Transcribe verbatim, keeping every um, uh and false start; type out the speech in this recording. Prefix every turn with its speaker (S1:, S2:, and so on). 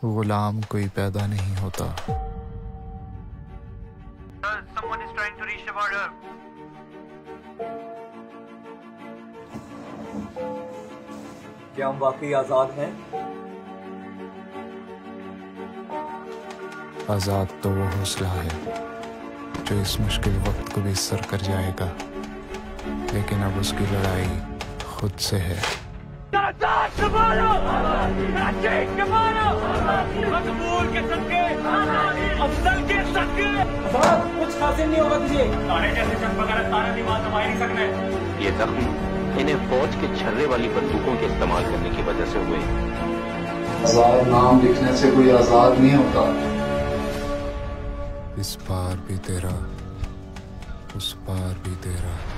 S1: गुलाम कोई पैदा नहीं होता।
S2: Someone is trying to reach the border.
S3: क्या हम वाकई आजाद हैं?
S1: आजाद तो वो हौसला है जो इस मुश्किल वक्त को भी सर कर जाएगा, लेकिन अब उसकी लड़ाई खुद से है।
S3: कुछ हासिल नहीं होगा तुझे।
S4: ये जख्म इन्हें फौज के छर्रे वाली बंदूकों के इस्तेमाल करने की वजह से हुए।
S5: आजाद नाम लिखने से कोई आजाद नहीं होता।
S1: इस पार भी तेरा, उस पार भी तेरा।